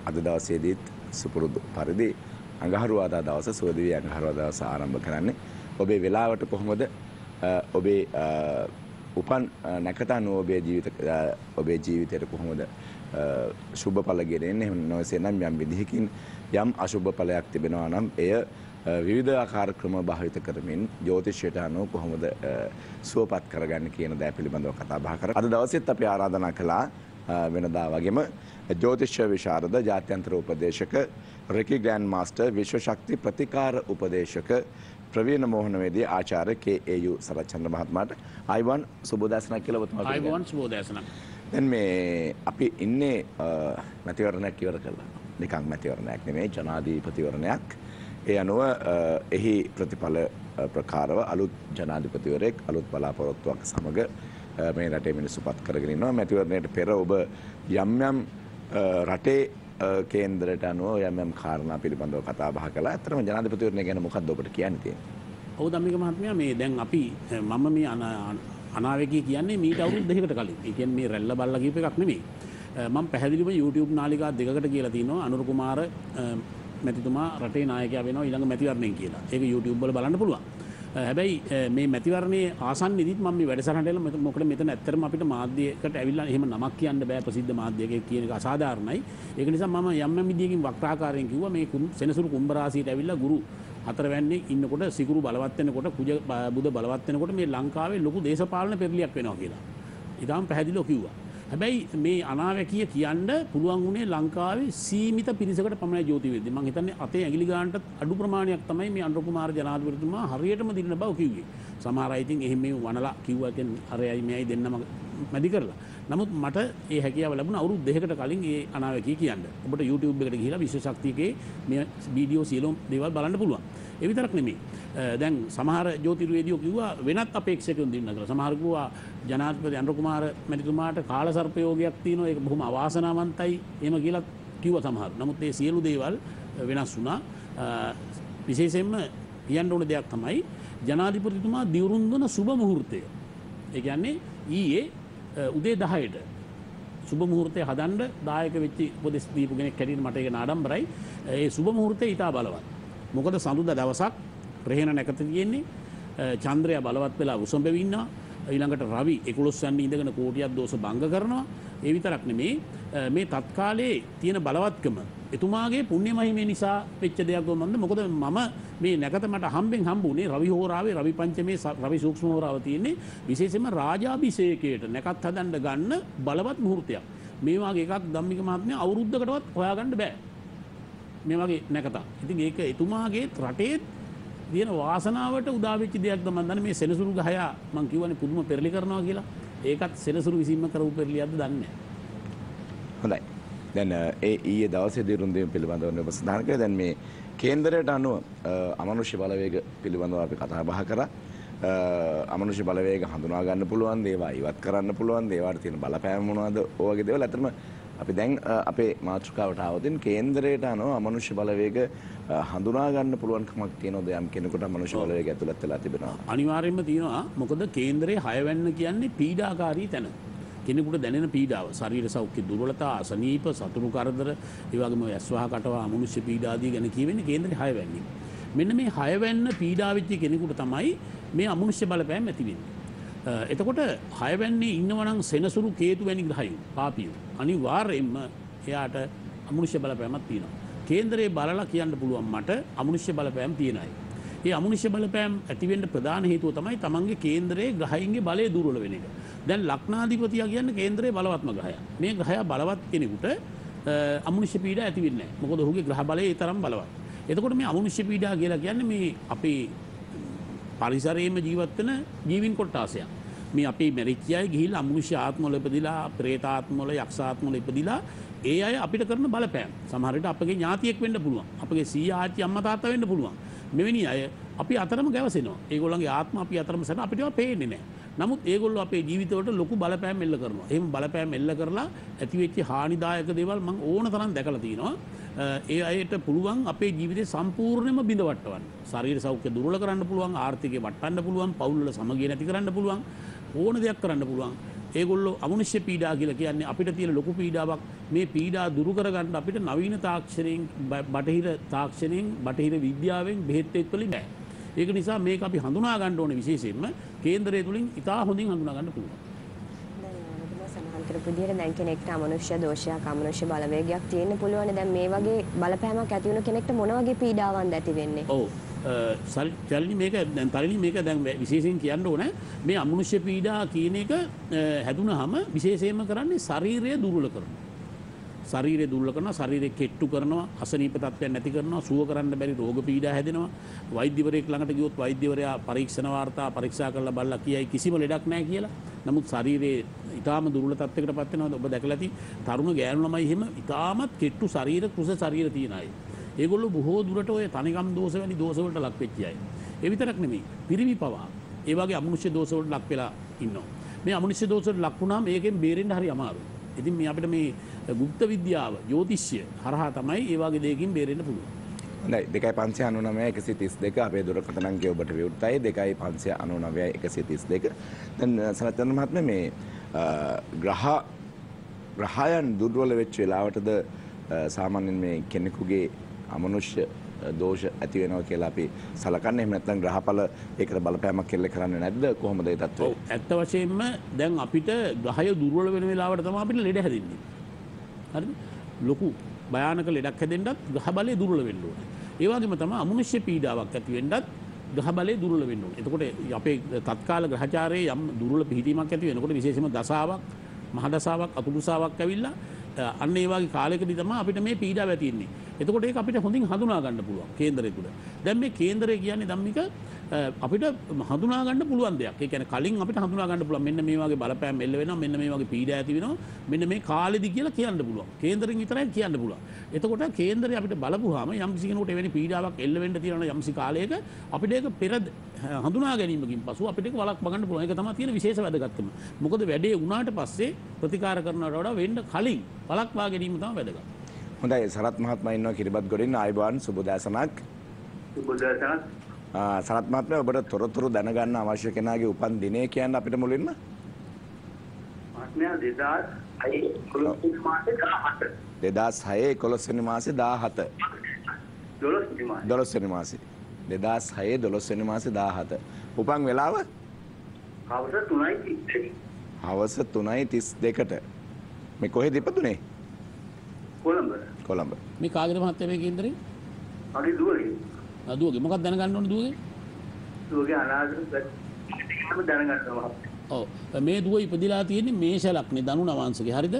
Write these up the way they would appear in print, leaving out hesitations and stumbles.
අද දවසේදීත් සුපුරුදු පරිදි අඟහරුවාදා දවස සුවදිවි අඟහරුවාදා දවස ආරම්භ කරන්නේ. ඔබේ වෙලාවට කොහොමද ඔබේ උපන් නැකත අනුව ඔබේ ජීවිතයට කොහොමද ශුභ ඵල ගෙනෙන්නේ? එහෙම නොවසේ නම් යම් විදිහකින් යම් අශුභ ඵලයක් තිබෙනවා නම් එය විවිධ ආකාර ක්‍රම භාවිත කරමින් ජ්‍යොතිෂයට අනුව කොහොමද සුවපත් කරගන්නේ කියන දේ පිළිබඳව කතා බහ කරා. අද දවසෙත් අපි ආරාධනා කළා වෙනදා වගේම ජ්‍යොතිෂ විශාරද ජාත්‍යන්තර උපදේශක රෙකි ග්‍රෑන්ඩ් මාස්ටර් විශ්ව ශක්ති ප්‍රතිකාර උපදේශක ප්‍රවීණ මෝහනවේදී ආචාර්ය KAU සරච්චන්ද්‍ර මහත්මයාට ආයිවන් සුබෝදෑසනක් කියලා ඔබතුමාට ආයිවන් සුබෝදෑසනක්. දැන් මේ අපි ඉන්නේ මැතිවරණයක් ඉවර කළා. නිකන් මැතිවරණයක් නෙමෙයි ජනාධිපතිවරණයක්. ඒ අනුව එහි ප්‍රතිඵල ප්‍රකාරව අලුත් ජනාධිපතිවරයෙක් අලුත් බලාපොරොත්තුවක් සමග මේ රටේ මිනිස්සු පත් කරගෙන ඉන්නවා. මැතිවරණයට පෙර ඔබ යම් යම් රටේ කේන්දරයට අනුව යම් යම් කාරණා පිළිබඳව කතා බහ කළා. ඇත්තටම ජනාධිපතිවරණය ගැන මොකක්ද ඔබට කියන්න තියෙන්නේ? ඔව් ධම්මික මහත්මයා මේ දැන් අපි මම මේ අනාවැකී කියන්නේ මීට අවුරුදු දෙකකට කලින්. ඒ කියන්නේ මේ රැල්ල බල්ලා කියප එකක් නෙමෙයි. මම පැහැදිලිව YouTube නාලිකා දෙකකට කියලා තිනවා අනුර කුමාර මැතිතුමා රටේ නායකයා වෙනවා ඊළඟ මැතිවරණයෙන් කියලා. ඒක YouTube වල බලන්න පුළුවන්. හැබැයි මේ මැතිවරණයේ ආසන්නෙදිත් මම මේ වැඩසටහනට එලා මොකද මෙතන ඇත්තටම අපිට මාධ්‍යයකට ඇවිල්ලා එහෙම නමක් කියන්න බෑ ප්‍රසිද්ධ මාධ්‍යයක කියන එක අසාධාරණයි. ඒක නිසා මම යම් යම් විදියකින් වක්‍රාකාරයෙන් කිව්වා මේ සෙනසුරු කුම්භ රාශියට ඇවිල්ලා ගුරු හතරවැන්නේ ඉන්නකොට සිකුරු බලවත් වෙනකොට කුජ බුද බලවත් වෙනකොට මේ ලංකාවේ ලොකු දේශපාලන පෙරලියක් වෙනවා කියලා. ඊටාම පැහැදිලිව කිව්වා. හැබැයි මේ අනාවැකිය කියන්න පුළුවන් වුණේ ලංකාවේ සීමිත පිරිසකට පමණයි ජ්‍යොතිර්විද්‍ය. මම හිතන්නේ අතේ ඇඟිලි ගන්නට අඩු ප්‍රමාණයක් තමයි මේ අනුර කුමාර ජනාධිපතිතුමා හරියටම දිනන බව කිව්වේ. සමහර අය ඉතින් එහෙම මේ වනලා කිව්වා කියන්නේ අරයයි මෙයයි දෙන්නම මැදි කරලා. නමුත් මට ඒ හැකියාව ලැබුණා අවුරුදු දෙකකට කලින් ඒ අනාවැකිය කියන්න. ඔබට YouTube එකට ගිහිලා විශ්ව ශක්තියකේ මේ වීඩියෝ සියලුම දේවල් බලන්න පුළුවන්. ඒ විතරක් නෙමෙයි. දැන් සමහර ජ්‍යොතිර්වේදියෝ කිව්වා වෙනත් අපේක්ෂකයන් දෙන්න කියලා. සමහර කිව්වා ජනාධිපති අනුර කුමාර මැතිතුමාට කාල සර්පයෝගයක් තියෙනවා ඒක බොහොම අවාසනාවන්තයි එහෙම කියලා කිව්වා සමහර. නමුත් මේ සියලු දේවල් වෙනස් වුණා. විශේෂයෙන්ම කියන්න ඕන දෙයක් තමයි ජනාධිපතිතුමා දිවුරුම් දුන සුබ මුහුර්තය. ඒ කියන්නේ ඊයේ උදේ 10ට සුබ මුහුර්තය හදන්න දායක වෙච්ච උපදෙස් දීපු කෙනෙක් හැටියට මට ඒක නාඩම්බරයි. ඒ සුබ මුහුර්තය ඊටා බලවත්. මොකද සඳුදා දවසක් රෙහෙන නැකත තියෙන්නේ චන්ද්‍රය බලවත් වෙලා උසඹෙවි ඉන්නවා ඊළඟට රවි 11 යන්නේ ඉඳගෙන කෝටියක් දෝෂ භංග කරනවා ඒ විතරක් නෙමේ මේ තත්කාලයේ තියෙන බලවත්කම එතුමාගේ පුණ්‍ය මහිමේ නිසා වෙච්ච දෙයක් වොමන්ද මොකද මම මේ නැකත මට හම්බෙන් හම්බුනේ රවි හෝරාවේ රවි පංචමේ රවි සූක්ෂම හෝරාව තියෙන්නේ විශේෂයෙන්ම රාජාභිෂේකයට නැකත් හදන්න ගන්න බලවත් මුහුර්තයක් මේ වගේ එකක් ධම්මික මහත්මයා අවුරුද්දකටවත් හොයාගන්න බෑ මේ වගේ නැකත. ඉතින් ඒක එතුමාගේ රටේ දින වාසනාවට උදා වෙච්ච දෙයක්ද මම දන්නේ මේ සෙනසුරු ගහය මම කියවනේ පුදුම පෙරලි කරනවා කියලා. ඒකත් සෙනසුරු විසින්ම කරපු පෙරලියක්ද දන්නේ නැහැ. හොඳයි. දැන් ඒ ඊයේ දවසේ දිරුම් දෙම පිළිබඳව ඔබ සඳහන් කළා. දැන් මේ කේන්දරයට අනුව අමනුෂ්‍ය බලවේග පිළිබඳව අපි කතා බහ කරා. අමනුෂ්‍ය බලවේග හඳුනා ගන්න පුළුවන් දේවා ඉවත් කරන්න පුළුවන් දේවාට තියෙන බලපෑම මොනවද? ඔය වගේ දේවල් අතරම අපි දැන් අපේ මාතෘකාවට ආවදින් කේන්දරයට අනුව අමනුෂ්‍ය බලවේග හඳුනා ගන්න පුළුවන්කමක් තියෙනවද යම් කෙනෙකුට අමනුෂ්‍ය බලවේග ඇතුළත් වෙලා තිබෙනවා? අනිවාර්යයෙන්ම තියෙනවා. මොකද කේන්දරයේ 6 වෙන්න කියන්නේ පීඩාකාරී තැන. කෙනෙකුට දැනෙන පීඩාව, ශරීර සෞඛ්‍ය දුර්වලතා, අසනීප, සතුරු කරදර, ඒ වගේම ඇස්වහ කටව අමනුෂ්‍ය පීඩා ආදී ගැන කියවෙන්නේ කේන්දරයේ 6 වෙන්නේ. මෙන්න මේ 6 වෙන්න පීඩා වෙච්ච කෙනෙකුට තමයි මේ අමනුෂ්‍ය බලපෑම ඇති වෙන්නේ. එතකොට 6 වෙන්නේ ඉන්නවනම් සෙනසුරු කේතු වැනි ග්‍රහයෝ පාපියෝ අනිවාර්යයෙන්ම එයාට අමනුෂ්‍ය බලපෑමක් තියෙනවා. කේන්දරයේ බලලා කියන්න පුළුවන් මට අමනුෂ්‍ය බලපෑම් තියෙනයි. ඒ අමනුෂ්‍ය බලපෑම් ඇති වෙන්න ප්‍රධාන හේතුව තමයි තමන්ගේ කේන්දරයේ ග්‍රහයින්ගේ බලය දුර්වල වෙන එක. දැන් ලග්නාධිපතියා කියන්නේ කේන්දරයේ බලවත්ම ග්‍රහයක්. මේ ග්‍රහය බලවත් කෙනෙකුට අමනුෂ්‍ය පීඩා ඇති වෙන්නේ නැහැ. මොකද ඔහුගේ ග්‍රහ බලය ඒ තරම් බලවත්. එතකොට මේ අමනුෂ්‍ය පීඩා කියලා කියන්නේ මේ අපේ පරිසරයේම ජීවත් වෙන ජීවින් කොටාසයක්. මේ අපේ මැරිච්ච අය ගිහිල්ලා අමනුෂ්‍ය ආත්මවල ඉපදිලා, പ്രേත ආත්මවල, යක්ෂ ආත්මවල ඉපදිලා ඒ අය අපිට කරන බලපෑම්. සමහර විට අපගේ ඥාතියෙක් වෙන්න පුළුවන්. අපගේ සීයා ආච්චි අම්මා තාත්තා වෙන්න පුළුවන්. මෙවැනි අය අපි අතරම ගැවසෙනවා. ඒගොල්ලන්ගේ ආත්ම අපි අතරම සැන අපිට ඒවා පේන්නේ නැහැ. නමුත් ඒගොල්ලෝ අපේ ජීවිතවලට ලොකු බලපෑම් එල්ල කරනවා. එහෙම බලපෑම් එල්ල කරලා ඇතිවෙච්ච හානිදායක දේවල් මම ඕන තරම් දැකලා තියෙනවා. ඒ අයට පුළුවන් අපේ ජීවිතේ සම්පූර්ණයෙන්ම බිඳ වට්ටවන්න. ශරීර සෞඛ්‍ය දුර්වල කරන්න පුළුවන්, ආර්ථිකය වටන්න පුළුවන්, පවුල් වල සමගිය නැති කරන්න පුළුවන්, ඕන දෙයක් කරන්න පුළුවන්. ඒගොල්ලෝ අමනුෂ්‍ය පීඩා කියලා කියන්නේ අපිට තියෙන ලොකු පීඩාවක්. මේ පීඩා දුරු කරගන්න අපිට නවීන තාක්ෂණයෙන් බටහිර තාක්ෂණයෙන් බටහිර විද්‍යාවෙන් බෙහෙත් වලින් බෑ. ඒක නිසා මේක අපි හඳුනා ගන්න ඕනේ විශේෂයෙන්ම කේන්දරය තුලින් ඉතා හොඳින් හඳුනා ගන්න පුළුවන්. සඳහන් කරපු විදිහට දැන් කෙනෙක්ට අමනුෂ්‍ය දෝෂයක් අමනුෂ්‍ය බලවේගයක් තියෙන්න පුළුවන්. දැන් මේ වගේ බලපෑමක් ඇති වුණ කෙනෙක්ට මොන වගේ පීඩාවක්ද ඇති වෙන්නේ? ඔව්. තලිනි මේක දැන් තලිනි මේක දැන් විශේෂයෙන් කියන්න ඕනේ මේ අමනුෂ්‍ය පීඩා කියන එක හැදුනහම විශේෂයෙන්ම කරන්නේ ශරීරය දුර්වල කරනවා. ශරීරය දුර්වල කරනවා, ශරීරය කෙට්ටු කරනවා, අසනීප තත්ත්වයන් නැති කරනවා, සුව කරන්න බැරි රෝග පීඩා හැදෙනවා. වෛද්‍යවරයෙක් ළඟට ගියොත් වෛද්‍යවරයා පරීක්ෂණ වාර්තා පරීක්ෂා කරලා බලලා කියයි කිසිම ලෙඩක් නැහැ කියලා. නමුත් ශරීරයේ ඊටාම දුර්වල තත්ත්වයකට පත් වෙනවා. ඔබ දැකලා ඇති තරුණ ගෑනු ළමයි එහෙම ඊටාමත් කෙට්ටු ශරීර කුස ශරීර තියන අය. ඒගොල්ලෝ බොහෝ දුරට ඔය තනිකම් දෝෂ වැනි දෝෂ වලට ලක් වෙච්ච අය. ඒ විතරක් නෙමෙයි පිරිමි පවා ඒ වගේ අමනුෂ්‍ය දෝෂ වලට ලක් වෙලා ඉන්නවා. මේ අමනුෂ්‍ය දෝෂ වලට ලක් වුණාම මේකෙන් බේරෙන්න හරි අමාරුයි. ඉතින් මේ අපිට මේ ගුප්ත විද්‍යාව ජ්‍යොතිෂ්‍ය හරහා තමයි ඒ වගේ දෙයකින් බේරෙන්න පුළුවන්. හොඳයි 2599 132 අපේ දුරකථන අංකය ඔබට විවෘතයි 2599 132. දැන් සනත්චන්ද්‍ර මහත්මයා මේ ග්‍රහයන් දුර්වල වෙච්ච වෙලාවටද සාමාන්‍යයෙන් මේ කෙනෙකුගේ අමනුෂ්‍ය දෝෂ ඇති වෙනවා කියලා අපි සලකන්නේ. එහෙම නැත්නම් ග්‍රහඵල ඒකට බලපෑමක් කෙල්ල කරන්නේ නැද්ද? කොහොමද ඒ තත්ත්වය? ඔව් ඇත්ත වශයෙන්ම දැන් අපිට ග්‍රහය දුර්වල වෙන වෙලාවට තමයි අපිට ලෙඩ හැදෙන්නේ. හරිද? ලොකු භයානක ලෙඩක් හැදෙන්නත් ග්‍රහ බලය දුර්වල වෙන්න ඕනේ. ඒ වගේම තමයි අමනුෂ්‍ය පීඩාවක් ඇති වෙන්නත් ග්‍රහ බලය දුර්වල වෙන්න ඕනේ. එතකොට අපේ තත්කාල ග්‍රහචාරයේ යම් දුර්වල පිහිටීමක් ඇති වෙනකොට විශේෂයෙන්ම දසාවක්, මහ දසාවක්, අතු දසාවක් ඇවිල්ලා අන්න ඒ වගේ කාලයකදී තමයි අපිට මේ පීඩාව ඇති වෙන්නේ. එතකොට ඒක අපිට හොඳින් හඳුනා ගන්න පුළුවන් කේන්දරය තුල. දැන් මේ කේන්දරය කියන්නේ ධම්මික අපිට හඳුනා ගන්න පුළුවන් දෙයක්. ඒ කියන්නේ කලින් අපිට හඳුනා ගන්න පුළුවන් මෙන්න මේ වගේ බලපෑම් එල්ල වෙනවා, මෙන්න මේ වගේ පීඩා ඇති වෙනවා, මෙන්න මේ කාලෙදි කියලා කියන්න පුළුවන්. කේන්දරෙන් විතරයි කියන්න පුළුවන්. එතකොට කේන්දරය අපිට බලපුවාම යම් කිසි කෙනෙකුට එවැනි පීඩාවක් එල්ල වෙන්න තියෙනවා යම් කිසි කාලයක අපිට ඒක පෙර හඳුනා ගැනීමකින් පසු අපිට ඒක වළක්වා ගන්න පුළුවන්. ඒක තමයි තියෙන විශේෂ වැදගත්කම. මොකද වැඩේ වුණාට පස්සේ ප්‍රතිකාර කරනවට වඩා වෙන්න කලින් වළක්වා ගැනීම තමයි වැදගත්. හොඳයි සරත් මහත්මයා ඉන්නවා කිරිබත් ගොඩින් ආයුබෝවන් සුබ දෑසනක්. සුබ දෑසනක්. සරත් මහත්මයා ඔබට තොරතුරු දැනගන්න අවශ්‍ය කෙනාගේ උපන් දිනය කියන්න අපිට මුලින්ම. මහත්මයා 2006 මාසේ 17. 2006 11 වෙනි මාසේ 17. 12 වෙනි මාසේ. 2006 12 වෙනි මාසේ 17. උපන් වෙලාව? හවස 3:32. හවස 3:32ට. මේ කොහෙද ඉපදුනේ? කොළඹ. කොළඹ. මේ කාගේද මහත්තයා මේ කේන්දරේ? මගේ දුවගේ. දුවගේ මොකක්ද දැනගන්න ඕනේ දුවගේ? දුවගේ අනාගත දැනගන්න ඕන. ඔව් මේ දුව ඉපදිලා තියෙන්නේ මේෂ ලග්නේ ධනු නවාංශගේ. හරිද?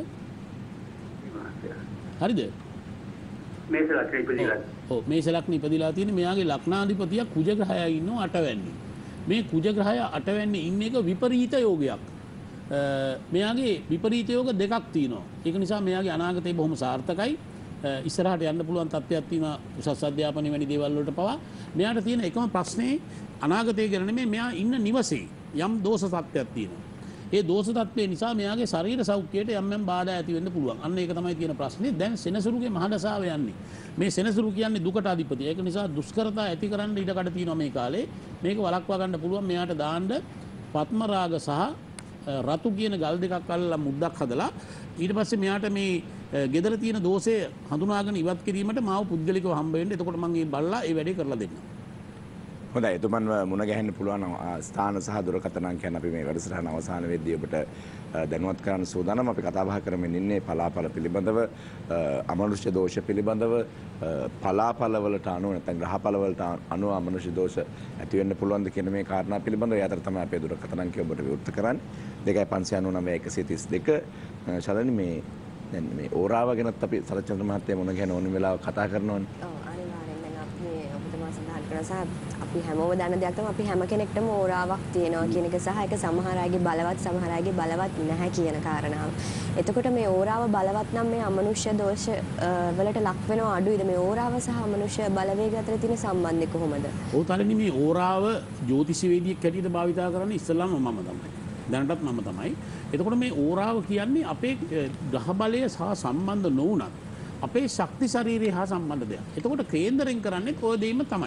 හරිද? මේෂ ලග්නේ ඉපදිලා. ඔව් මේෂ ලග්නේ ඉපදිලා තියෙන්නේ මෙයාගේ ලග්නාධිපතියා කුජ ග්‍රහයා ඉන්නවා 8 වැන්නේ. මේ කුජ ග්‍රහයා 8 වැන්නේ ඉන්න එක විපරීත යෝගයක්. මෙයාගේ විපරීත යෝග දෙකක් තියෙනවා. ඒක නිසා මෙයාගේ අනාගතේ බොහොම සාර්ථකයි. ඉස්සරහට යන්න පුළුවන් තත්ත්වයක් තියෙනවා උසස් අධ්‍යාපනය වැනි දේවල් වලට පවා. මෙයාට තියෙන එකම ප්‍රශ්නේ අනාගතය ගැන නෙමෙයි මෙයා ඉන්න නිවසේ යම් දෝෂ තත්ත්වයක් තියෙනවා. ඒ දෝෂ තත්ත්වය නිසා මෙයාගේ ශරීර සෞඛ්‍යයට යම් යම් බාධා ඇති වෙන්න පුළුවන්. අන්න ඒක තමයි තියෙන ප්‍රශ්නේ. දැන් සෙනසුරුගේ මහදසාව යන්නේ. මේ සෙනසුරු කියන්නේ දුකට අධිපති. ඒක නිසා දුෂ්කරතා ඇති කරන්න ඉඩ කඩ තියෙනවා මේ කාලේ. මේක වළක්වා ගන්න පුළුවන් මෙයාට දාන්න පත්ම රාග සහ රතු කියන ගල් දෙකක් අල්ලලා මුද්දක් හදලා ඊට පස්සේ මෙයාට මේ ගෙදර තියෙන දෝෂය හඳුනාගෙන ඉවත් කිරීමට මාව පුද්ගලිකව හම්බ වෙන්න. එතකොට මම මේ බල්ලා ඒ වැඩේ කරලා දෙන්නම්. හොඳයි එතුමන්ව මුණ ගැහෙන්න පුළුවන් ස්ථාන සහ දුරකථන අංකයන් අපි මේ වැඩසටහන අවසාන වෙද්දී ඔබට දැනුවත් කරන්න සූදානම්. අපි කතා බහ කරමින් ඉන්නේ පලාපල පිළිබඳව, අමනුෂ්‍ය දෝෂ පිළිබඳව, පලාපල වලට අනුව නැත්නම් ග්‍රහපල වලට අනුව අමනුෂ්‍ය දෝෂ ඇති වෙන්න පුළුවන්ද කියන මේ කාරණා පිළිබඳව. ඒ අතර තමයි අපේ දුරකථන අංකය ඔබට විවෘත කරන්නේ 2599 132. ශරණි මේ දැන් මේ ඕරාව ගැනත් අපි සරච්චන්ද්‍ර මහත්තයා මුණ ගැහෙන ඕන වෙලාව කතා කරනවනේ. ඔව් අනිවාර්යෙන් දැන් අපි ඔබතුමා සඳහන් කරන සහ අපි හැමෝම දන්න දෙයක් තමයි අපි හැම කෙනෙක්ටම ඕරාවක් තියෙනවා කියන එක සහ ඒක සමහර අයගේ බලවත් සමහර අයගේ බලවත් නැහැ කියන කාරණාව. එතකොට මේ ඕරාව බලවත් නම් මේ අමනුෂ්‍ය දෝෂ වලට ලක් වෙනවා අඩුයිද? මේ ඕරාව සහ අමනුෂ්‍ය බලවේග අතර තියෙන සම්බන්ධය කොහොමද? ඔව් තාලනි මේ ඕරාව ජ්‍යොතිෂවේදියෙක් හැටියට භාවිතා කරන්නේ ඉස්සෙල්ලාම මම තමයි. දැනටත් මම තමයි. එතකොට මේ ඕරාව කියන්නේ අපේ ග්‍රහ බලය සහ සම්බන්ධ නොවුනත් අපේ ශක්ති ශරීරය හා සම්බන්ධ දෙයක්. එතකොට කේන්දරෙන් කරන්නේ ඔය දෙයම තමයි.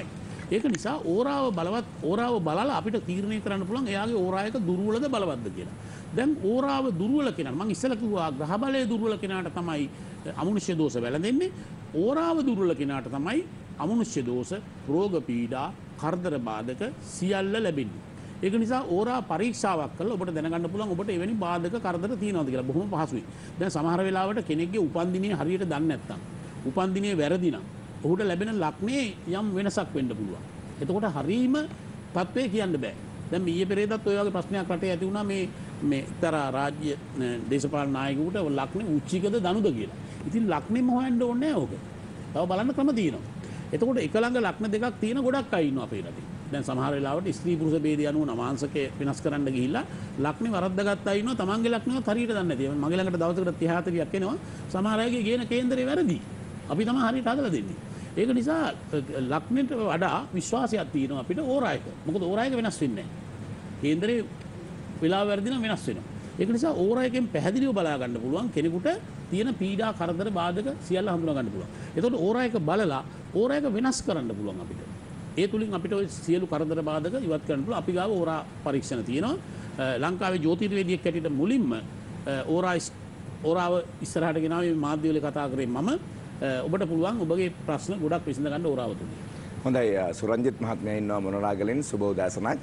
ඒක නිසා ඕරාව බලවත් ඕරාව බලලා අපිට තීරණය කරන්න පුළුවන් එයාගේ ඕරායක දුර්වලද බලවත්ද කියලා. දැන් ඕරාව දුර්වල කෙනා මම ඉස්සෙල්ලා කිව්වා ග්‍රහ බලය දුර්වල කෙනාට තමයි අමනුෂ්‍ය දෝෂ වැළඳෙන්නේ. ඕරාව දුර්වල කෙනාට තමයි අමනුෂ්‍ය දෝෂ, රෝග පීඩා, කරදර බාධක සියල්ල ලැබෙන්නේ. ඒක නිසා ඕරා පරීක්ෂාවක් කරලා ඔබට දැනගන්න පුළුවන් ඔබට එවැනි බාධක කරදර තියෙනවද කියලා. බොහොම පහසුයි. දැන් සමහර වෙලාවට කෙනෙක්ගේ උපන්දිනයේ හරියට දන්නේ නැත්නම් උපන්දිනයේ වැරදි නම් ඔහුට ලැබෙන ලක්ෂණේ යම් වෙනසක් වෙන්න පුළුවන්. එතකොට හරීම තත්ත්වය කියන්න බෑ. දැන් ඊයේ පෙරේදත් ඔය වගේ ප්‍රශ්නයක් රටේ ඇති වුණා මේ එක්තරා රාජ්‍ය දේශපාලන නායකයෙකුට ලක්ෂණ උච්චිකද දනුද කියලා. ඉතින් ලක්ෂණෙම හොයන්න ඕනේ නැහැ ඕක. තව බලන්න ක්‍රම තියෙනවා. එතකොට එක ළඟ ලක්ෂණ දෙකක් තියෙන ගොඩක් අය ඉන්නවා අපේ රටේ. දැන් සමහර වෙලාවට ස්ත්‍රී පුරුෂ ભેදය අනුව නවාංශකය වෙනස් කරන්න ගිහිල්ලා ලක්ෂණ වරද්දාගත්ත අය ඉන්නවා. තමන්ගේ ලක්ෂණවත් හරියට දන්නේ නැති. මගේ ළඟට දවසකට 30-40ක් එනවා. සමහර අයගේ ගේන කේන්දරේ වැරදි. අපි තමයි හරියට හදලා දෙන්නේ. ඒක නිසා ලක්ෂණයට වඩා විශ්වාසයක් තියෙනවා අපිට ඕරායක. මොකද ඕරායක වෙනස් වෙන්නේ නැහැ. කේන්දරේ වෙලාව වැරදි නම් වෙනස් වෙනවා. ඒක නිසා ඕරායකෙන් පැහැදිලිව බලා ගන්න පුළුවන් කෙනෙකුට තියෙන පීඩා කරදර බාධක සියල්ල හඳුනා ගන්න පුළුවන්. එතකොට ඕරායක බලලා ඕරායක වෙනස් කරන්න පුළුවන් අපිට. ඒ තුලින් අපිට ওই සියලු කරදර බාධක ඉවත් කරන්න පුළුවන්. අපි ගාව ඕරා පරීක්ෂණ තියෙනවා. ලංකාවේ ජ්‍යොතිර්වේදියෙක් හැටියට මුලින්ම ඕරාව ඉස්සරහට ගෙනාවේ මේ මාධ්‍යවල කතා කරේ මම. ඔබට පුළුවන් ඔබගේ ප්‍රශ්න ගොඩක් විසඳ ගන්න ඕරාව තුලින්. හොඳයි සුරංජිත් මහත්මයා ඉන්නවා මොනරාගලෙන් සුබ උදෑසනක්.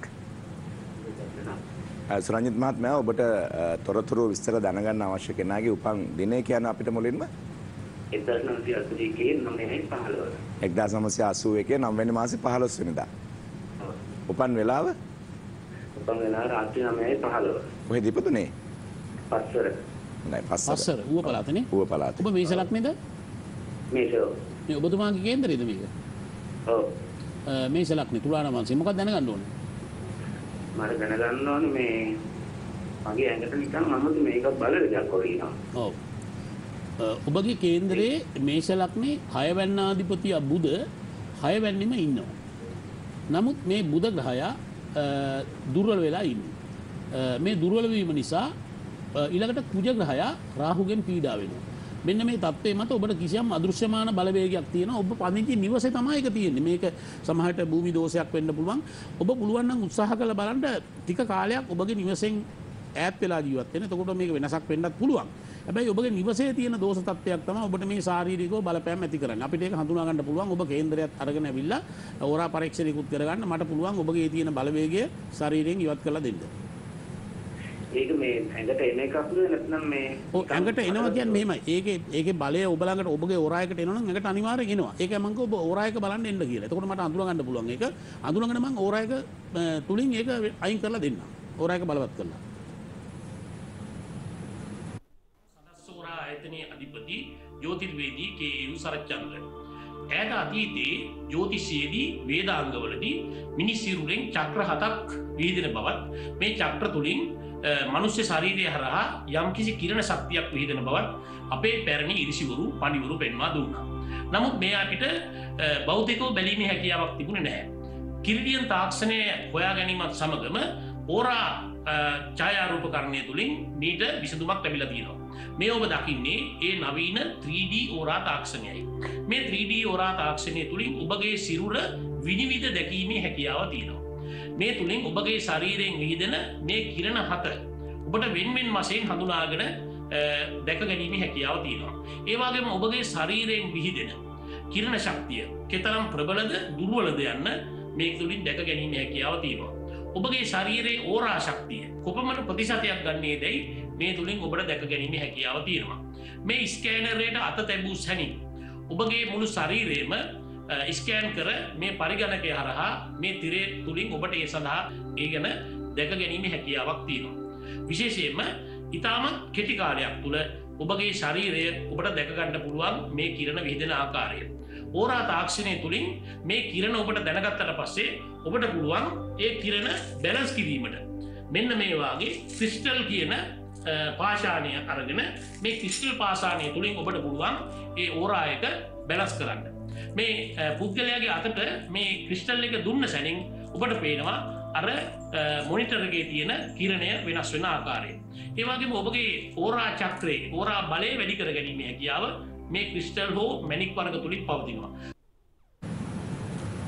සුරංජිත් මහත්මයා ඔබට තොරතුරු විස්තර දැනගන්න අවශ්‍ය කෙනාගේ උපන් දිනය කියන අපිට මුලින්ම 1981 9 මාසේ 15 වෙනිදා. උපන් වෙලාව? උපන් වෙලාව රාත්‍රී 9:15. කොහෙද ඉපදුනේ? පස්සර. නෑ පස්සර ඌව පළාතනේ. ඌව පළාත. ඔබ මේෂ ලග්නේද? මේෂෝ. මේ ඔබතුමාගේ කේන්දරේද මේක? ඔව්. මේෂ ලග්නේ තුලා නවාංශය මොකක්ද දැනගන්න ඕනේ? මට දැනගන්න ඕනේ මේ මගේ ඇඟට නිකන් මම මේක බලලා දෙයක් වගේ ඔව්. ඔබගේ කේන්දරයේ මේෂ ලග්නේ 6 වැන්නාධිපතිය බුධ 6 වැන්නෙම ඉන්නවා. නමුත් මේ බුධ ග්‍රහයා දුර්වල වෙලා ඉන්නේ. මේ දුර්වල වීම නිසා ඊළඟට කුජ ග්‍රහයා රාහුගෙන් පීඩා වෙනවා. මෙන්න මේ தත්ත්වයේ මත ඔබට කිසියම් අදෘශ්‍යමාන බලවේගයක් තියෙනවා. ඔබ පදිංචි නිවසේ තමයි ඒක තියෙන්නේ. මේක සමහරට භූමි දෝෂයක් වෙන්න පුළුවන්. ඔබ පුළුවන් නම් උත්සාහ කරලා බලන්න ටික කාලයක් ඔබගේ නිවසෙන් ඈත් වෙලා ජීවත් වෙන්න. එතකොට මේක වෙනසක් වෙන්නත් පුළුවන්. හැබැයි ඔබගේ නිවසේ තියෙන දෝෂ තත්ත්වයක් තමයි ඔබට මේ ශාරීරිකව බලපෑම් ඇති කරන්නේ. අපිට ඒක හඳුනා ගන්න පුළුවන්. ඔබ කේන්දරයත් අරගෙන ඇවිල්ලා ඕරා පරීක්ෂණයකුත් කරගන්න. මට පුළුවන් ඔබගේ තියෙන බලවේගය ශරීරයෙන් ඉවත් කරලා දෙන්න. ඒක මේ ඇඟට එන එකක්ද නැත්නම් මේ ඔව් ඇඟට එනවා කියන්නේ මෙහෙමයි. ඒකේ බලය ඔබ ළඟට ඔබගේ ඕරායකට එනවා නම් ඇඟට අනිවාර්යෙන් එනවා. ඒක මම කිව්ව ඔබ ඕරායක බලන්න එන්න කියලා. එතකොට මට අඳුර ගන්න පුළුවන්. ඒක අඳුරගෙන මම ඕරායක තුලින් ඒක අයින් කරලා දෙන්නම්. ඕරායක බලවත් කරලා. සදස්සෝරා ආයතනයේ අධිපති ජ්‍යොතිර්වේදී කේ.යු. සරච්චන්ද්‍ර. ඈත අතීතයේ ජ්‍යොතිෂයේදී වේදාංගවලදී මිනිස් සිරුරෙන් චක්‍ර 7ක් විහිදෙන බවත් මේ චක්‍ර තුලින් මනුෂ්‍ය ශරීරය හරහා යම්කිසි කිරණ ශක්තියක් විහිදෙන බවත් අපේ පැරණි ඉරිසිවරු පඬිවරු පෙන්වා දුන්නා. නමුත් මේ අපිට භෞතිකව බැලීමේ හැකියාවක් තිබුණේ නැහැ. කිරිඩියන් තාක්ෂණය හොයා ගැනීමත් සමගම ඕරා ඡායාරූපකරණය තුලින් මීට විසඳුමක් ලැබිලා තියෙනවා. මේ ඔබ දකින්නේ ඒ නවීන 3D ඕරා තාක්ෂණයයි. මේ 3D ඕරා තාක්ෂණය තුලින් ඔබගේ සිරුර විනිවිද දැකීමේ හැකියාව තියෙනවා. මේ තුලින් ඔබගේ ශරීරයෙන් විහිදෙන මේ කිරණ 7 ඔබට වෙන්වෙන් වශයෙන් හඳුනාගෙන දැක ගැනීමේ හැකියාව තියෙනවා. ඒ වගේම ඔබගේ ශරීරයෙන් විහිදෙන කිරණ ශක්තිය කෙතරම් ප්‍රබලද දුර්වලද යන්න මේ තුලින් දැක ගැනීමේ හැකියාව තියෙනවා. ඔබගේ ශරීරයේ ඕරා ශක්තිය කොපමණ ප්‍රතිශතයක් ගන්නේදයි මේ තුලින් ඔබට දැක ගැනීමේ හැකියාව තියෙනවා. මේ ස්කෑනරයට අත තැබූ සැනින් ඔබගේ මුළු ශරීරයම ස්කෑන් කර මේ පරිගණකය හරහා මේ තිරේ තුලින් ඔබට ඒ සඳහා ඒ ගැන දැක ගැනීමේ හැකියාවක් තියෙනවා. විශේෂයෙන්ම ඊටමත් කෙටි කාලයක් තුල ඔබගේ ශරීරය ඔබට දැක ගන්න පුළුවන් මේ කිරණ විහිදෙන ආකාරය. ඕරා තාක්ෂණය තුලින් මේ කිරණ ඔබට දැනගත්තට පස්සේ ඔබට පුළුවන් ඒ කිරණ බැලන්ස් කිරීමට මෙන්න මේ වාගේ ක්‍රිස්ටල් කියන පාෂාණය අරගෙන මේ ක්‍රිස්ටල් පාෂාණය තුලින් ඔබට පුළුවන් ඒ ඕරා එක බැලන්ස් කරන්න. මේ පුද්ගලයාගේ අතට මේ ක්‍රිස්ටල් එක දුන්න සැනින් ඔබට පේනවා අර මොනිටර් එකේ තියෙන කිරණය වෙනස් වෙන ආකාරය. ඒ වගේම ඔබගේ ඕරා චක්‍රයේ ඕරා බලය වැඩි කර ගැනීමේ හැකියාව මේ ක්‍රිස්ටල් හෝ මැණික් වර්ග තුලින් පවතිනවා.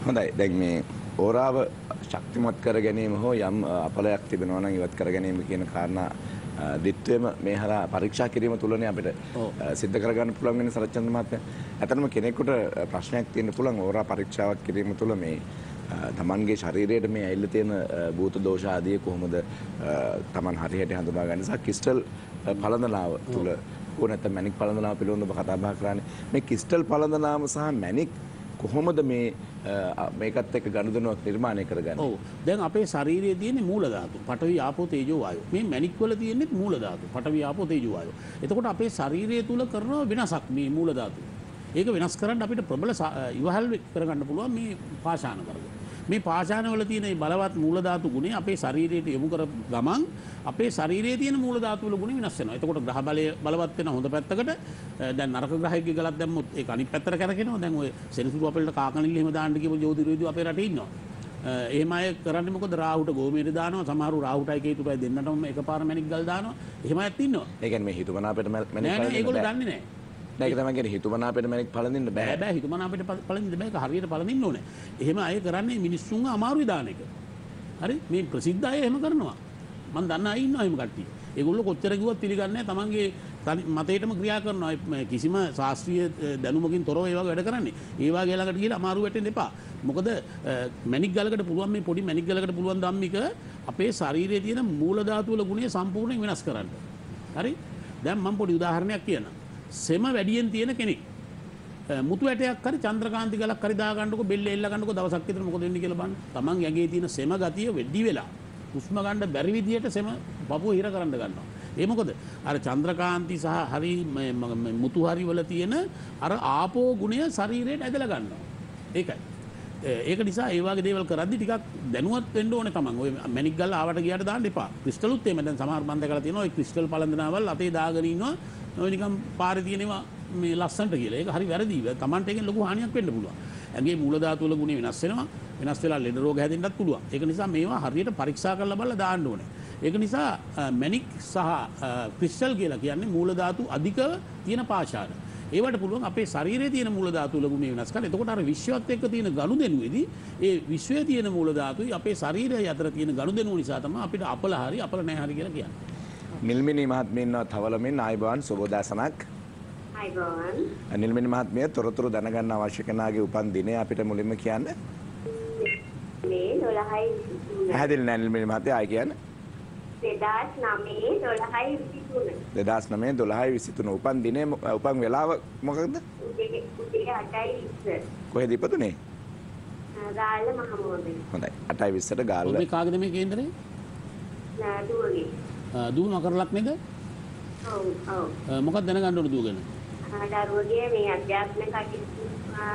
හොඳයි. දැන් මේ ඕරාව ශක්තිමත් කර ගැනීම හෝ යම් අපලයක් තිබෙනවා නම් ඉවත් කර ගැනීම කියන කාරණා දිත්වෙම මේ හරහා පරීක්ෂා කිරීම තුලනේ අපිට සිද්ධ කරගන්න පුළුවන් වෙන සරච්චන්ද මහත්මයා. ඇත්තටම කෙනෙකුට ප්‍රශ්නයක් තියෙන්න පුළුවන් ඕරා පරීක්ෂාවක් කිරීම තුල මේ තමන්ගේ ශරීරයට මේ ඇවිල්ලා තියෙන භූත දෝෂ ආදී කොහොමද තමන් හරියට හඳුනාගන්නේ සහ ක්‍රිස්ටල් පළඳනාව තුල ඕ නැත්නම් මැණික් පළඳනාව පිළිබඳව කතා බහ කරන්නේ. මේ ක්‍රිස්ටල් පළඳනාව සහ මැණික් කොහොමද මේකත් එක්ක ගනුදෙනුවක් නිර්මාණය කරගන්නේ? ඔව්. දැන් අපේ ශරීරයේ තියෙන මූල ධාතු පඨවි ආපෝ තේජෝ වායෝ. මේ මැණික් වල තියෙන්නේ මූල ධාතු පඨවි ආපෝ තේජෝ වායෝ. එතකොට අපේ ශරීරය තුල කරන වෙනසක් මේ මූල ධාතු. ඒක වෙනස් කරන්න අපිට ප්‍රබල ඉවහල් කරගන්න පුළුවන් මේ පාෂාණ වර්ග. මේ පාෂාණ වල තියෙන මේ බලවත් මූල ධාතු ගුණය අපේ ශරීරයට යොමු කර ගමන් අපේ ශරීරයේ තියෙන මූල ධාතු වල ගුණ වෙනස් වෙනවා. එතකොට ග්‍රහ බලය බලවත් වෙන හොඳ පැත්තකට දැන් නරක ග්‍රහයකගේ ගලක් දැම්මොත් ඒක අනිත් පැත්තට කරකිනවා. දැන් ඔය සෙනසුරු අපලට කාකනිල්ල එහෙම දාන්න කියපු ජෝතිර්වේදීව අපේ රටේ ඉන්නවා. එහෙම අය කරන්නේ මොකද රාහුට ගෝමේට දානවා. සමහරු රාහුටයි කේතුටයි දෙන්නටම එකපාර මැණික් ගල් දානවා. එහෙම අයත් ඉන්නවා. ඒ කියන්නේ මේ හිතුමනාපෙට මැණික් නෑ ඒගොල්ලෝ දන්නේ නෑ. ඒක තමයි කියන්නේ හිතුමනාපෙට මැණික් පළඳින්න බෑ. බෑ හිතුමනාපෙට පළඳින්න බෑ. ඒක හරියට පළඳින්න ඕනේ. එහෙම අය කරන්නේ මිනිස්සුන්ව අමාරුයි දාන එක. හරි මේ ප්‍රසිද්ධ අය එහෙම කරනවා. මම දන්න අය ඉන්නවා එහෙම කට්ටිය. ඒගොල්ලෝ කොච්චර කිව්වත් පිළිගන්නේ නැහැ. තමන්ගේ මතයටම ක්‍රියා කරනවා. කිසිම ශාස්ත්‍රීය දැනුමකින් තොරව ඒවා වැඩ කරන්නේ. ඒ වගේ ළඟට ගිහලා අමාරු වැටෙන්න එපා. මොකද මැණික් ගලකට පුළුවන් මේ පොඩි මැණික් ගලකට පුළුවන් ධම්මික අපේ ශරීරයේ තියෙන මූල ධාතු වල ගුණය සම්පූර්ණයෙන් වෙනස් කරන්න. හරි? දැන් මම පොඩි උදාහරණයක් කියන්නම්. සෙම වැඩියෙන් තියෙන කෙනෙක් මුතු ඇටයක් හරි චන්ද්‍රකාන්ති ගලක් හරි දා ගන්නකො බෙල්ල එල්ල ගන්නකො දවසක් විතර මොකද වෙන්නේ කියලා බලන්න. Taman යගේ තියෙන සෙම ගතිය වෙඩි වෙලා හුස්ම ගන්න බැරි විදියට සෙම පපුව හිර කරන්න ගන්නවා. ඒ මොකද අර චන්ද්‍රකාන්ති සහ හරි මුතු හරි වල තියෙන අර ආපෝ ගුණය ශරීරයට ඇදලා ගන්නවා. ඒකයි. ඒක නිසා ඒ වගේ දේවල් කරද්දි ටිකක් දැනුවත් වෙන්න ඕනේ Taman. ඔය මැණික් ගල් ආවට ගියාට දාන්න එපා. ක්‍රිස්ටලුත් එහෙම දැන් සමහර මන් දැකලා තියෙනවා ඔය ක්‍රිස්ටල් පළඳනාවල් අතේ දාගෙන ඉන්නවා. ඔය නිකන් පාරේ තියෙනවා මේ ලස්සනට කියලා. ඒක හරි වැරදි. Tamanට එකෙන් ලොකු හානියක් වෙන්න පුළුවන්. ඇඟේ මූල ධාතු වල ගුණ වෙනස් වෙනවා. වෙනස් වෙලා ලෙඩ රෝග හැදෙන්නත් පුළුවන්. ඒක නිසා මේවා හරියට පරීක්ෂා කරලා බලලා දාන්න ඕනේ. ඒක නිසා මැණික් සහ ක්‍රිස්ටල් කියලා කියන්නේ මූල ධාතු අධිකව තියෙන පාෂාණ. ඒවට පුළුවන් අපේ ශරීරයේ තියෙන මූල ධාතු වල ගුණ වෙනස් කරන්න. එතකොට අර විශ්වයත් එක්ක තියෙන ගනුදෙනුවේදී ඒ විශ්වයේ තියෙන මූල ධාතුයි අපේ ශරීරය අතර තියෙන ගනුදෙනුව නිසා තමයි අපිට අපල හරි අපල නැහැ හරි කියලා කියන්නේ. නිල්මිනි මහත්මිය ඉන්නවා තවලමින් ආයිබෝන් සුබෝදෑසනක්. ආයිබෝන්. නිල්මිනි මහත්මිය තොරතුරු දැනගන්න අවශ්‍ය කෙනාගේ උපන් දිනය අපිට මුලින්ම කියන්න. මේ 12යි පැහැදිලි නෑ නිල්මිනි මහත්මිය ආයි කියන්න. 2009 12යි උපන් දිනය උපන් වෙලාව මොකක්ද? උදේ 8යි 20. කොහෙද ඉපදුනේ? ගාල්ල මහමෝදේ. හොඳයි 8යි 20ට ගාල්ල. ඔබේ කාගේද මේ කේන්දරේ? නාදුවගේ. දූ මකරලක් නේද? ඔව් ඔව්. මොකක්ද දැනගන්න ඕන දූ ගැන? දරුවගේ මේ අධ්‍යාත්මික කටයුතු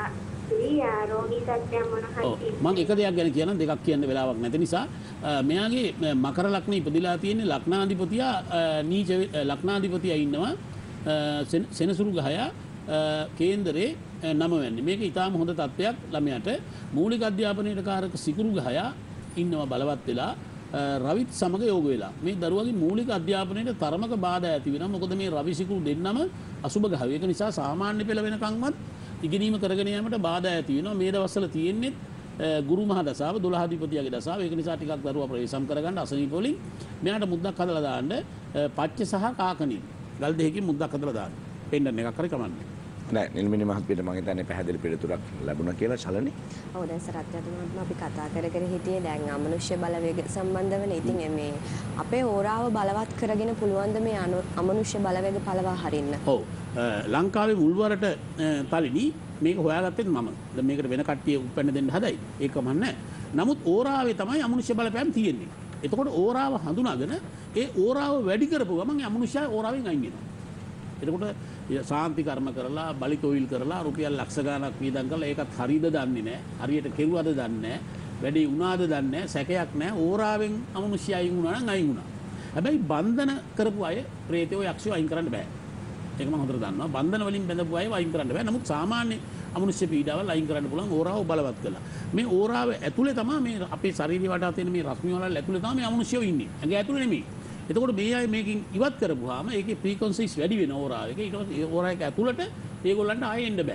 රෝගී තත්ත්වයන් මොන හරි මම එක දෙයක් ගැන කියන්න දෙකක් කියන්න වෙලාවක් නැති නිසා මෙයාගේ මකර ලග්නේ ඉපදිලා තියෙන ලග්නාධිපතියා නීච ලග්නාධිපතියා ඉන්නවා සෙනසුරු ගහය කේන්දරේ 9 වෙනි. මේක ඊටාම හොඳ තත්ත්වයක් ළමයාට. මූලික අධ්‍යාපනයට කාරක සිකුරු ගහය ඉන්නවා බලවත් වෙලා රවිත් සමග යෝග වෙලා. මේ දරුවගේ මූලික අධ්‍යාපනයට තරමක බාධා ඇති වෙනවා. මොකද මේ රවි සිකුරු දෙන්නම අසුබ ගහයි. ඒක නිසා සාමාන්‍ය පෙළ වෙනකන්වත් ඉගෙනීම කරගෙන යාමට බාධා ඇති වෙනවා. මේ දවස්වල තියෙන්නේ ගුරු මහ දසාව 12 අධිපතියගේ දසාව. ඒක නිසා ටිකක් දරුවා ප්‍රවේශම් කරගන්න අසනීප වලින් මෙයාට මුද්දක් හදලා දාන්න පච්ච සහ කාකණි. ගල් දෙකකින් මුද්දක් හදලා දාන්න. පෙන්නන්න එකක් හරි කමන්නේ. නෑ නිල්මිනි මහත්මියට මම හිතන්නේ පැහැදිලි පිළිතුරක් ලැබුණා කියලා ශලනි. ඔව් දැන් සරත්ජතුමාත් අපි කතා කර හිටියේ දැන් අමනුෂ්‍ය බලවේග සම්බන්ධවනේ. ඉතින් මේ අපේ ඕරාව බලවත් කරගෙන පුළුවන් ද මේ අමනුෂ්‍ය බලවේග පළවා හරින්න? ඔව්. ලංකාවේ මුල්වරට තලිනි මේක හොයාගත්තෙත් මම. දැන් මේකට වෙන කට්ටිය උපැන්න දෙන්න හදයි. ඒකම නැහැ. නමුත් ඕරාවේ තමයි අමනුෂ්‍ය බලපෑම් තියෙන්නේ. එතකොට ඕරාව හඳුනාගෙන ඒ ඕරාව වැඩි කරපුව ගමන් අමනුෂ්‍යය ඕරාවෙන් අයින් වෙනවා. එතකොට සාන්ති කර්ම කරලා බලි තොවිල් කරලා රුපියල් ලක්ෂ ගණනක් වියදම් කරලා ඒකත් හරියද දන්නේ නැහැ. හරියට කෙරුවද දන්නේ නැහැ. වැඩි වුණාද දන්නේ නැහැ. සැකයක් නැහැ. ඕරාවෙන් අමනුෂ්‍යය අයින් වුණා නම් අයින් වුණා. හැබැයි බන්ධන කරපු අය ප්‍රේතයෝ යක්ෂයෝ අයින් කරන්න බෑ. ඒක මම හොඳට දන්නවා. බන්ධන වලින් බැඳපු අය අයින් කරන්න බෑ. නමුත් සාමාන්‍ය අමනුෂ්‍ය පීඩාවල් අයින් කරන්න පුළුවන් ඕරාව බලවත් කළා. මේ ඕරාව ඇතුලේ තමයි මේ අපේ ශරීරය වටා තියෙන මේ රශ්මි වල ඇතුලේ තමයි මේ අමනුෂ්‍යයෝ ඉන්නේ. ඇඟ ඇතුලේ නෙමෙයි. එතකොට මේ අය මේකෙන් ඉවත් කරපුවාම ඒකේ ෆ්‍රීකවන්සිස් වැඩි වෙන ඕරාව එක. ඊට පස්සේ ඕරා එක ඇතුළට ඒගොල්ලන්ට ආයෙ එන්න බෑ.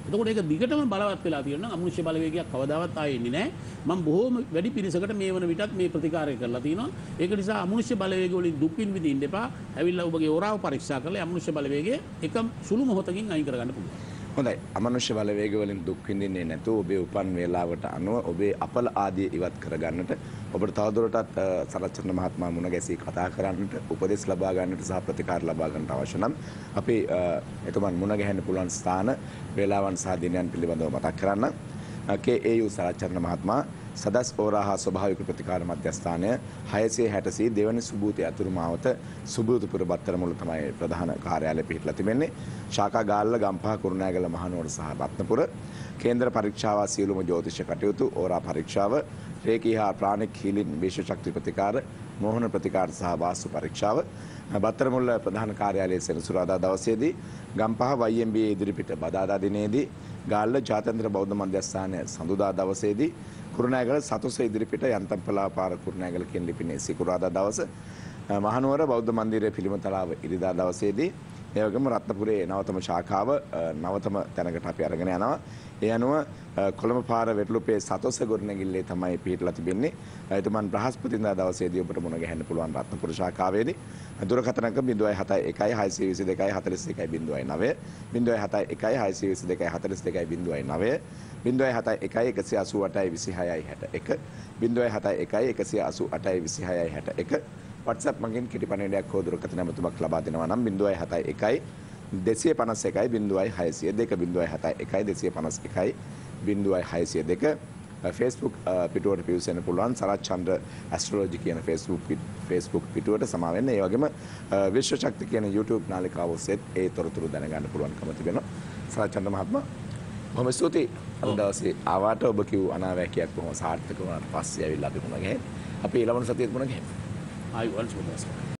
එතකොට ඒක දිගටම බලවත් වෙලා තියෙනවා. අමනුෂ්‍ය බලවේගයක් කවදාවත් ආයේ එන්නේ නැහැ. මම බොහෝම වැඩි පිරිසකට මේ වන විටත් මේ ප්‍රතිකාරය කරලා තිනවා. ඒක නිසා අමනුෂ්‍ය බලවේග වලින් දුක් විඳින්න එපා. ඇවිල්ලා ඔබගේ ඕරාව පරීක්ෂා කරලා අමනුෂ්‍ය බලවේගයේ එක සුළු මොහොතකින් අයින් කරගන්න පුළුවන්. හොඳයි. අමනුෂ්‍ය බලවේග වලින් දුක් විඳින්නේ නැතුව ඔබේ උපන් වේලාවට අනුව ඔබේ අපල ආදී ඉවත් කරගන්නට ඔබට තවදුරටත් සරච්චන්ද්‍ර මහත්මයා මුණ ගැසී කතා කරන්නට උපදෙස් ලබා ගන්නට සහ ප්‍රතිකාර ලබා ගන්නට අවශ්‍ය නම් අපි එතුමන් මුණ ගැහෙන්න පුළුවන් ස්ථාන වේලාවන් සහ දිනයන් පිළිබඳව මතක් කරන්න. KAU සරච්චන්ද්‍ර මහත්මයා සදස් ඕරා ස්වභාවික ප්‍රතිකාර මධ්‍යස්ථානය 660 දෙවනි සුබූති අතුරු මාවත සුබූතිපුර බත්තරමුල්ල තමයි ප්‍රධාන කාර්යාලය පිහිටලා තිබෙන්නේ. ශාඛා ගාල්ල ගම්පහ කුරුණෑගල මහනුවර සහ රත්නපුර. කේන්ද්‍ර පරීක්ෂාව සියලුම ජ්‍යොතිෂ කටයුතු ඕරා පරීක්ෂාව රේකී හා ප්‍රාණික හීලින් විශේෂ ශක්ති ප්‍රතිකාර මෝහන ප්‍රතිකාර සහ වාස්තු පරීක්ෂාව බත්තරමුල්ල ප්‍රධාන කාර්යාලයේ සෙනසුරාදා දවසේදී ගම්පහ YMBA ඉදිරිපිට බදාදා දිනේදී ගාල්ල ජාත්‍යන්තර බෞද්ධ මධ්‍යස්ථානය සඳුදා දවසේදී කුරුණෑගල සතුස ඉදිරිපිට යන්තම්පලා පාර කුරුණෑගල කියන ලිපිනේ සිකුරාදා දවස මහනුවර බෞද්ධ මන්දිරයේ පිළිමතලාව ඉරිදා දවසේදී ඒ වගේම රත්නපුරේ නවතම ශාඛාව නවතම තැනකට අපි අරගෙන යනවා. ඒ අනුව කොළඹ පාර වෙටලුපේ සතොස ගොඩනැගිල්ලේ තමයි පිහිටලා තිබෙන්නේ. එතුමන් බ්‍රහස්පතින්දා දවසේදී ඔබට මුණ ගැහෙන්න පුළුවන් රත්නපුර ශාඛාවේදී. දුරකථනක 071 622 41 09 071 622 42 09 071 188 26 61 071 188 26 WhatsApp මගින් කිටි පණිවිඩයක් හෝ දුරකථන නම්බරක් ලබා දෙනවා නම් 071 251 0602 071 251 Facebook පිටුවට පිවිසෙන්න පුළුවන් සරච්චන්ද්‍ර ඇස්ට්‍රොලොජි කියන Facebook පිටුවට සමා වෙන්න. ඒ වගේම විශ්ව ශක්ති කියන YouTube නාලිකාව ඔස්සේ ඒ තොරතුරු දැනගන්න පුළුවන්කම තිබෙනවා. සරච්චන්ද්‍ර මහත්මයා බොහොම ස්තුතියි. අද දවසේ ආවාට ඔබ කිව් අනාවැකියක් බොහොම සාර්ථක වුණාට පස්සේ ඇවිල්ලා අපි මුණ ගැහෙන්නේ. අපි ඊළඟ සතියේත් මුණ ගැහෙමු. ආයුබෝවන් සුබ දවසක්.